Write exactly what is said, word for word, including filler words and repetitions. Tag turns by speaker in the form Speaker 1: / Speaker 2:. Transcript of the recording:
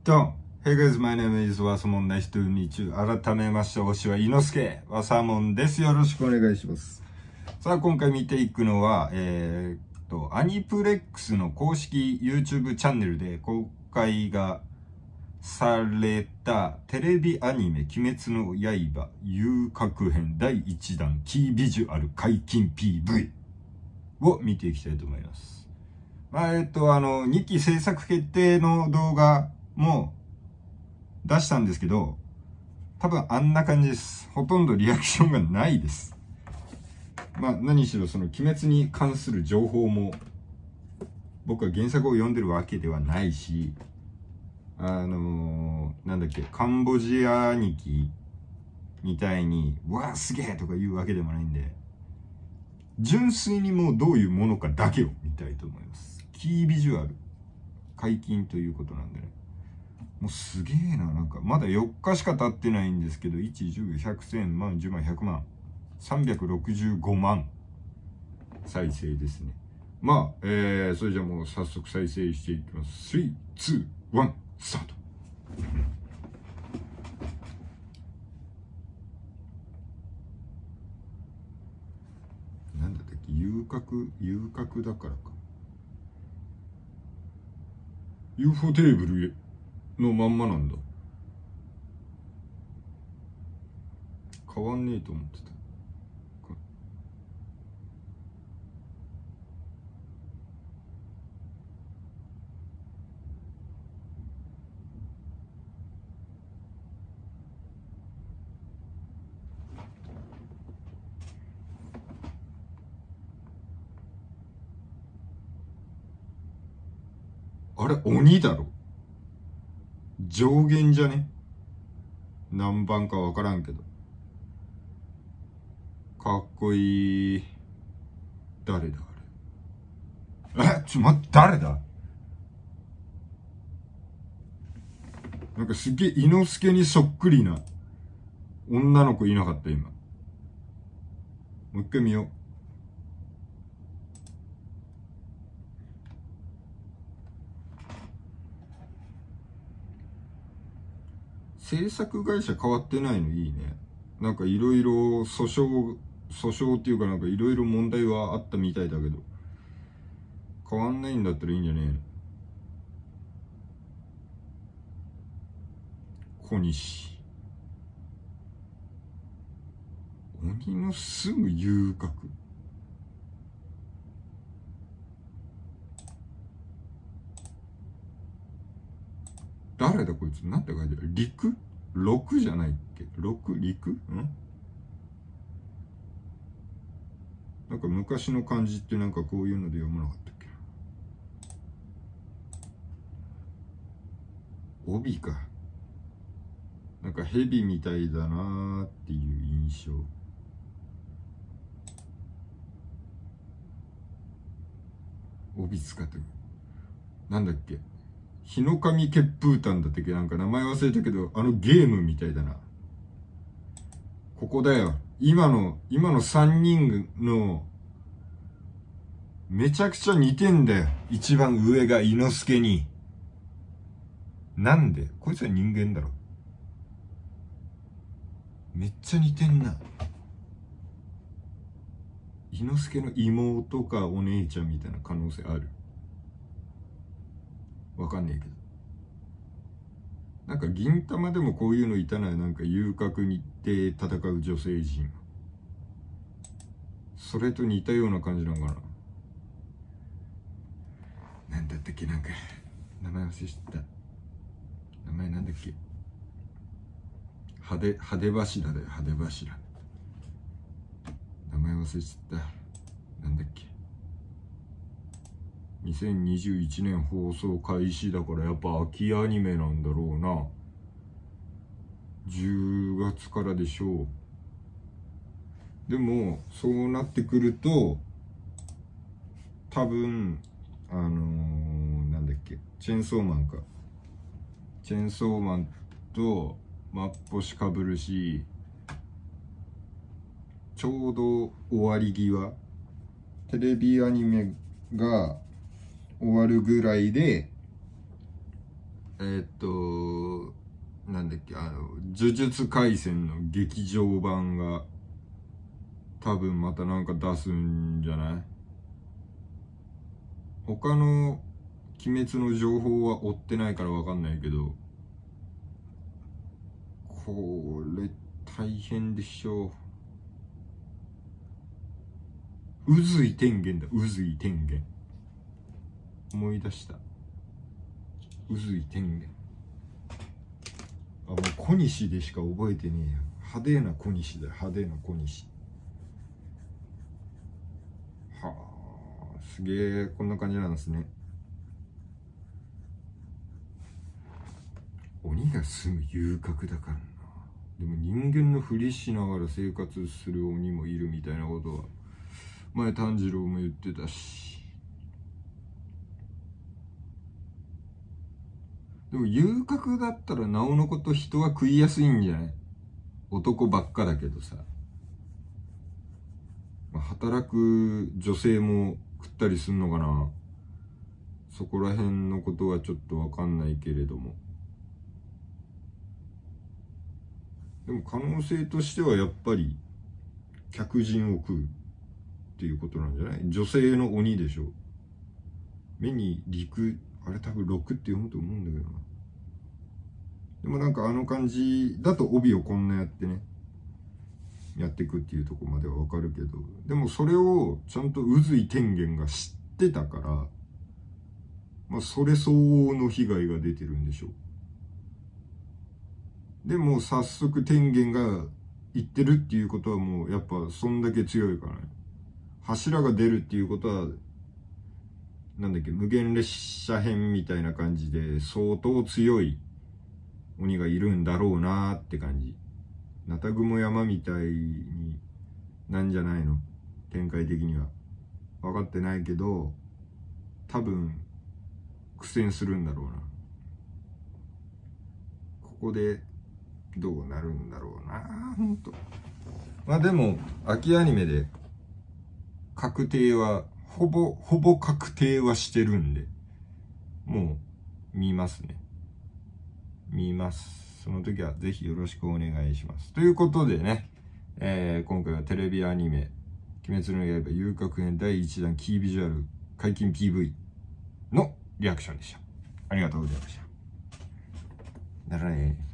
Speaker 1: どうも、Hey guys, my name is わさもん Nice to meet you. 改めまして、推しは伊之助わさもんです。よろしくお願いします。さあ、今回見ていくのは、えー、っと、アニプレックスの公式 YouTube チャンネルで公開がされたテレビアニメ、鬼滅の刃遊郭編だいいちだんキービジュアル解禁 ピーブイ を見ていきたいと思います。まあ、えっと、あの、にき制作決定の動画も出したんですけど、多分あんな感じです。ほとんどリアクションがないです。まあ何しろその鬼滅に関する情報も僕は原作を読んでるわけではないし、あのー、なんだっけ、カンボジア兄貴みたいにうわーすげえとか言うわけでもないんで、純粋にもうどういうものかだけを見たいと思います。キービジュアル解禁ということなんでね、もうすげえな。なんかまだよっかしか経ってないんですけど、いち、じゅう、ひゃく、せん、万、じゅうまん、ひゃくまん、さんびゃくろくじゅうごまん再生ですね。まあ、えー、それじゃあもう早速再生していきます。スリー、ツー、ワン、スタート。なんだったっけ、遊郭、遊郭だからか。ユーフォ テーブルのまんまなんだ。変わんねえと思ってた。あれ、鬼だろ。上限じゃね？何番かわからんけど。かっこいい。誰だあれ。え、ちょ、待って、誰だ？なんかすげえ伊之助にそっくりな女の子いなかった今。もう一回見よう。制作会社変わってないのいいね。なんかいろいろ訴訟、訴訟っていうかなんかいろいろ問題はあったみたいだけど、変わんないんだったらいいんじゃねえの。小西。鬼の住む遊郭。誰だこいつ。なんて書いてある。陸六じゃないっけ。六陸んなんか昔の漢字ってなんかこういうので読まなかったっけ。帯か。なんか蛇みたいだなーっていう印象。帯使ってる。なんだっけ。日の神血風譚だったっけ。なんか名前忘れたけど、あのゲームみたいだな。ここだよ。今の、今のさんにんの、めちゃくちゃ似てんだよ。一番上が伊之助に。なんで？こいつは人間だろ。めっちゃ似てんな。伊之助の妹かお姉ちゃんみたいな可能性ある。わかんねえけど。なんか銀玉でもこういうのいたな。なんか遊郭に行って戦う女性陣。それと似たような感じなのかな。なんだったっけ。なんか名前忘れちゃった。名前なんだっけ。派手派手柱だよ。派手柱。名前忘れちゃった。なんだっけ。にせんにじゅういちねん放送開始だからやっぱ秋アニメなんだろうな。じゅうがつからでしょう。でもそうなってくると多分あのー、なんだっけ、チェーンソーマンか。チェーンソーマンとマッポシかぶるし、ちょうど終わり際、テレビアニメが終わるぐらいで、えー、っとあの、呪術廻戦の劇場版が、多分またなんか出すんじゃない？他の鬼滅の情報は追ってないからわかんないけど、これ大変でしょう。宇髄天元だ、宇髄天元。思い出した。宇髄天元。あ、もう小西でしか覚えてねえよ。派手な小西だよ、派手な小西。はあ、すげえ、こんな感じなんですね。鬼が住む遊郭だからな。でも人間のふりしながら生活する鬼もいるみたいなことは前炭治郎も言ってたし。でも遊郭だったらなおのこと人は食いやすいんじゃない？男ばっかだけどさ、まあ、働く女性も食ったりすんのかな。そこら辺のことはちょっとわかんないけれども、でも可能性としてはやっぱり客人を食うっていうことなんじゃない？女性の鬼でしょ。目に陸、あれ多分六って読むと思うんだけどな。でもなんかあの感じだと帯をこんなやってね、やっていくっていうところまではわかるけど、でもそれをちゃんと宇髄天元が知ってたから、まあそれ相応の被害が出てるんでしょう。でも早速天元が言ってるっていうことはもうやっぱそんだけ強いからね。柱が出るっていうことは、なんだっけ、無限列車編みたいな感じで相当強い鬼がいるんだろうなーって感じ。ナタグモ山みたいになんじゃないの？展開的には。分かってないけど、多分苦戦するんだろうな。ここでどうなるんだろうな、ほんと。まあでも、秋アニメで確定は、ほぼ、ほぼ確定はしてるんで、もう見ますね。見ます。その時はぜひよろしくお願いします。ということでね、えー、今回はテレビアニメ、鬼滅の刃遊郭編だいいちだんキービジュアル解禁 ピーブイ のリアクションでした。ありがとうございました。ならねー。